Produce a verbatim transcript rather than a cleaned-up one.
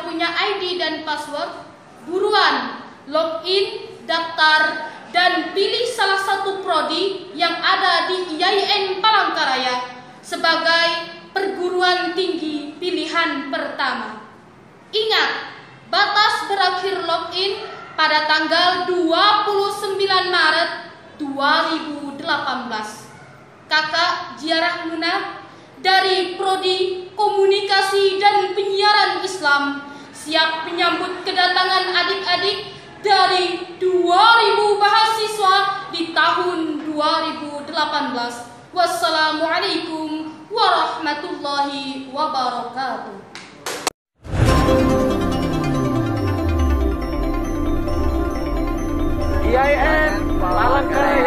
punya I D dan password, buruan login, daftar, dan pilih salah satu prodi yang ada di I A I N Palangkaraya sebagai perguruan tinggi pilihan pertama. Ingat, batas berakhir login pada tanggal dua puluh sembilan Maret dua ribu delapan belas. Kakak Ziarah Muna dari Prodi Komunikasi dan Penyiaran Islam siap menyambut kedatangan adik-adik dari dua ribu mahasiswa di tahun dua ribu delapan belas. Wassalamualaikum warahmatullahi wabarakatuh. I A I N Palangkaraya.